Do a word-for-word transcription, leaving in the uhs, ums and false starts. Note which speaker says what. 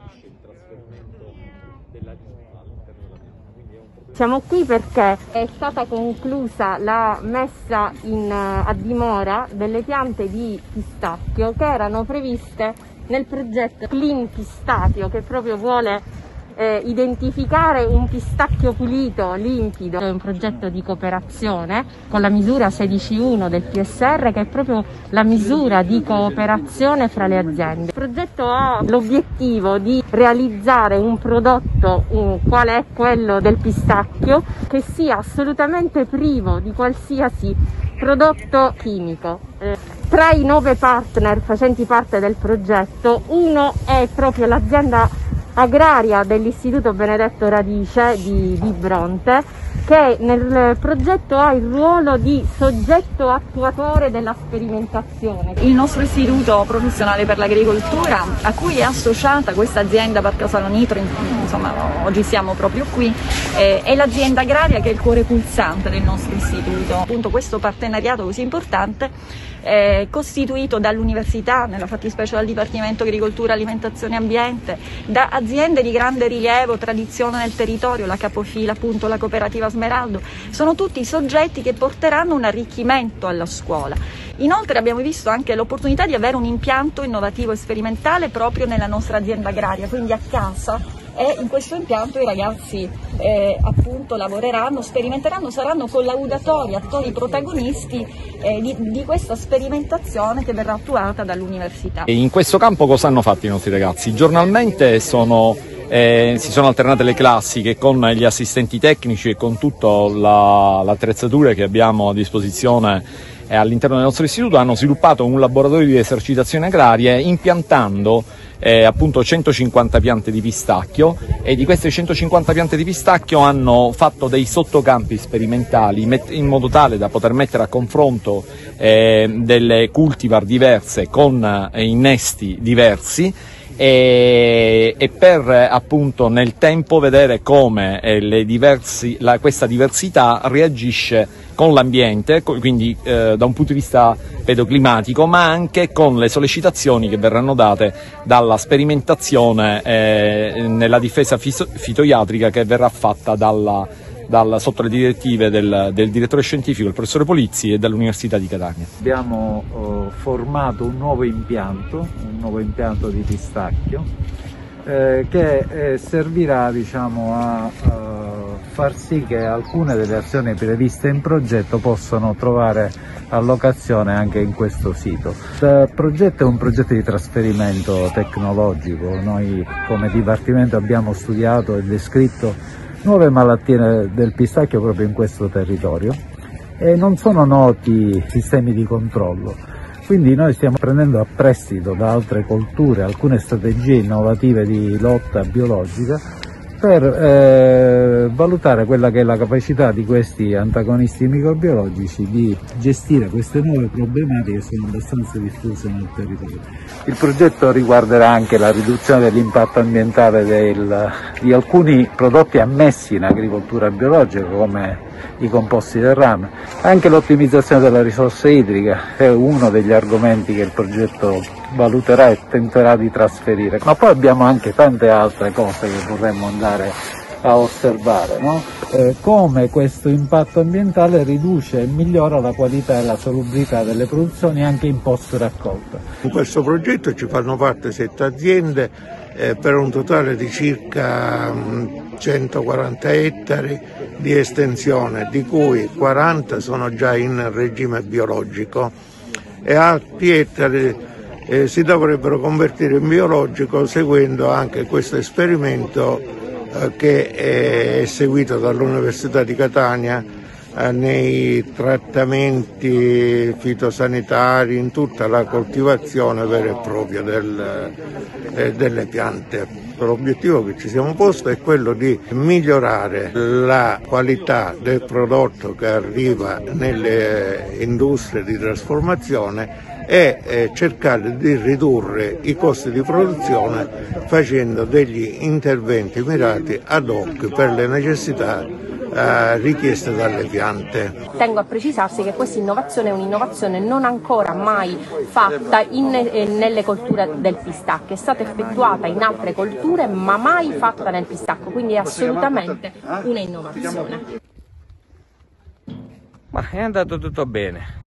Speaker 1: Siamo qui perché è stata conclusa la messa in, a dimora delle piante di pistacchio che erano previste nel progetto Clean Pistachio, che proprio vuole eh, identificare un pistacchio pulito, limpido. È un progetto di cooperazione con la misura sedici punto uno del P S R, che è proprio la misura di cooperazione fra le aziende. Il progetto ha l'obiettivo di realizzare un prodotto um, quale è quello del pistacchio, che sia assolutamente privo di qualsiasi prodotto chimico. Eh, tra i nove partner facenti parte del progetto, uno è proprio l'azienda agraria dell'Istituto Benedetto Radice di, di Bronte, che nel progetto ha il ruolo di soggetto attuatore della sperimentazione.
Speaker 2: Il nostro Istituto Professionale per l'Agricoltura, a cui è associata questa azienda Parco Salonitro, insomma oggi siamo proprio qui, eh, è l'azienda agraria che è il cuore pulsante del nostro istituto. Appunto questo partenariato così importante è costituito dall'università, nella fattispecie dal Dipartimento Agricoltura, Alimentazione e Ambiente, da aziende di grande rilievo, tradizione nel territorio, la capofila, appunto la cooperativa Smeraldo. Sono tutti soggetti che porteranno un arricchimento alla scuola. Inoltre abbiamo visto anche l'opportunità di avere un impianto innovativo e sperimentale proprio nella nostra azienda agraria, quindi a casa, e in questo impianto i ragazzi eh, appunto lavoreranno, sperimenteranno, saranno collaudatori, attori protagonisti eh, di, di questa sperimentazione che verrà attuata dall'università.
Speaker 3: E in questo campo cosa hanno fatto i nostri ragazzi? Giornalmente sono, eh, si sono alternate le classi che con gli assistenti tecnici e con tutta l'attrezzatura che abbiamo a disposizione all'interno del nostro istituto hanno sviluppato un laboratorio di esercitazioni agrarie impiantando eh, appunto centocinquanta piante di pistacchio, e di queste centocinquanta piante di pistacchio hanno fatto dei sottocampi sperimentali in modo tale da poter mettere a confronto eh, delle cultivar diverse con eh, innesti diversi e, e per appunto nel tempo vedere come eh, le diversi, la, questa diversità reagisce con l'ambiente, quindi eh, da un punto di vista pedoclimatico, ma anche con le sollecitazioni che verranno date dalla sperimentazione eh, nella difesa fitoiatrica che verrà fatta dalla, dalla, sotto le direttive del, del direttore scientifico, il professore Polizzi, e dall'Università di Catania.
Speaker 4: Abbiamo eh, formato un nuovo impianto, un nuovo impianto di pistacchio eh, che eh, servirà, diciamo, a, a far sì che alcune delle azioni previste in progetto possano trovare allocazione anche in questo sito. Il progetto è un progetto di trasferimento tecnologico. Noi come Dipartimento abbiamo studiato e descritto nuove malattie del pistacchio proprio in questo territorio e non sono noti sistemi di controllo. Quindi noi stiamo prendendo a prestito da altre colture alcune strategie innovative di lotta biologica per eh, valutare quella che è la capacità di questi antagonisti microbiologici di gestire queste nuove problematiche che sono abbastanza diffuse nel territorio. Il progetto riguarderà anche la riduzione dell'impatto ambientale del, di alcuni prodotti ammessi in agricoltura biologica come i composti del rame, anche l'ottimizzazione della risorsa idrica è uno degli argomenti che il progetto valuterà e tenterà di trasferire, ma poi abbiamo anche tante altre cose che vorremmo andare a osservare, no? eh, come questo impatto ambientale riduce e migliora la qualità e la salubrità delle produzioni anche in post raccolta.
Speaker 5: In questo progetto ci fanno parte sette aziende eh, per un totale di circa mh, centoquaranta ettari di estensione, di cui quaranta sono già in regime biologico e altri ettari eh, si dovrebbero convertire in biologico seguendo anche questo esperimento eh, che è seguito dall'Università di Catania eh, nei trattamenti fitosanitari, in tutta la coltivazione vera e propria del, eh, delle piante. L'obiettivo che ci siamo posti è quello di migliorare la qualità del prodotto che arriva nelle industrie di trasformazione e eh, cercare di ridurre i costi di produzione facendo degli interventi mirati ad hoc per le necessità eh, richieste dalle piante.
Speaker 1: Tengo a precisarsi che questa innovazione è un'innovazione non ancora mai fatta in, eh, nelle colture del pistacchio, è stata effettuata in altre colture ma mai fatta nel pistacchio, quindi è assolutamente una innovazione.
Speaker 6: Ma è andato tutto bene.